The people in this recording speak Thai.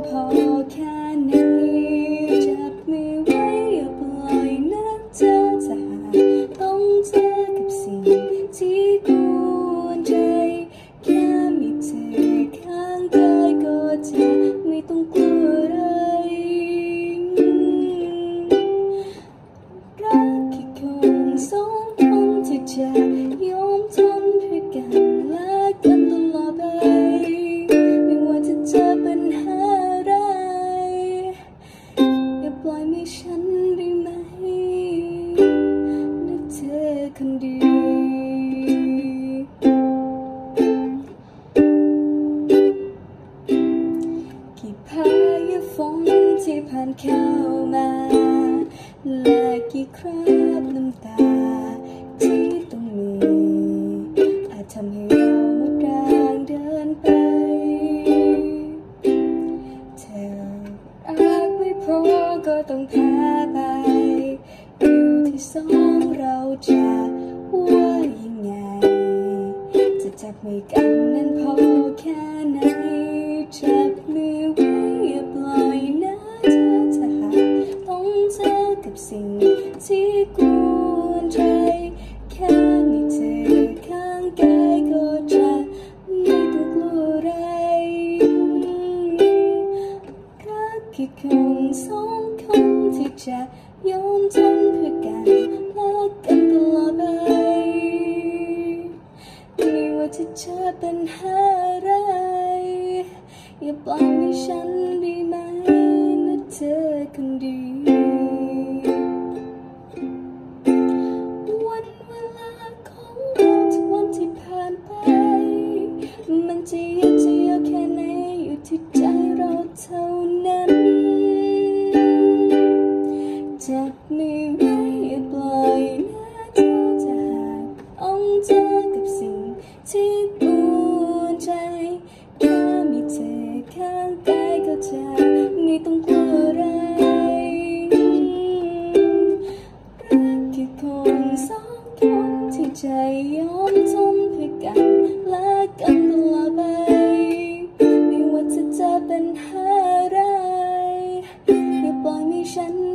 พอแค่ไหนจับมือไว้อย่าปล่อยนะเธอจะหากต้องเจอกับสิ่งที่กวนใจแค่มีเธอข้างกายก็จะไม่ต้องกลัวอะไรรักแค่คนสองคนที่จะยอมทนเพื่อกันและกันตลอดไปไม่ว่าจะเจอปัญหาอะไรอย่าปล่อยมือฉันได้ไหมนะเธอคนดีกี่พายุฝนที่ผ่านเข้ามาและกี่คราบน้ำตาที่ต้องมีอาจทำให้เราหมดแรงเดินไปเธอรักไม่พอก็ต้องแพ้ไปอยู่ที่สองเราจะว่ายังไงจะจับมือกันนั้นพอแค่ไหนจับมือไว้อย่าปล่อยนะเธอจะหากต้องเจอกับสิ่งที่กวนใจแค่มีเธอข้างกายก็จะไม่ต้องกลัวอะไรรักแค่คนสองคนที่จะยอมทนเพื่อกันและกันตลอดไปไม่ว่าจะเจอปัญหาอะไรอย่าปล่อยให้ฉันได้ไหมนะเธอคนดีวันเวลาของเราทุกวันที่ผ่านไปมันจะยืดจะยาวแค่ไหนอยู่ที่ใจเราเท่านั้นจับมือไว้อย่าปล่อยนะเธอจะหากต้องเจอกับสิ่งที่กวนใจแค่มีเธอข้างกายก็จะไม่ต้องกลัวอะไรรักแค่คนสองคนที่ใจยอมทนเพื่อกันและกันตลอดไปไม่ว่าจะเจอปัญหาอะไรอย่าปล่อยให้ฉัน